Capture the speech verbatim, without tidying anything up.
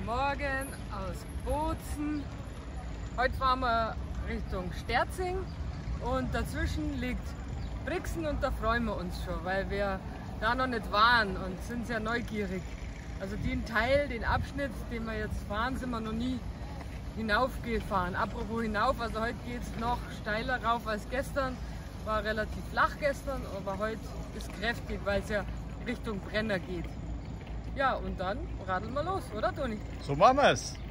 Morgen aus Bozen. Heute fahren wir Richtung Sterzing und dazwischen liegt Brixen und da freuen wir uns schon, weil wir da noch nicht waren und sind sehr neugierig. Also den Teil, den Abschnitt, den wir jetzt fahren, sind wir noch nie hinaufgefahren. Apropos hinauf, also heute geht es noch steiler rauf als gestern. War relativ flach gestern, aber heute ist kräftig, weil es ja Richtung Brenner geht. Ja, und dann radeln wir los, oder Toni? So machen wir es.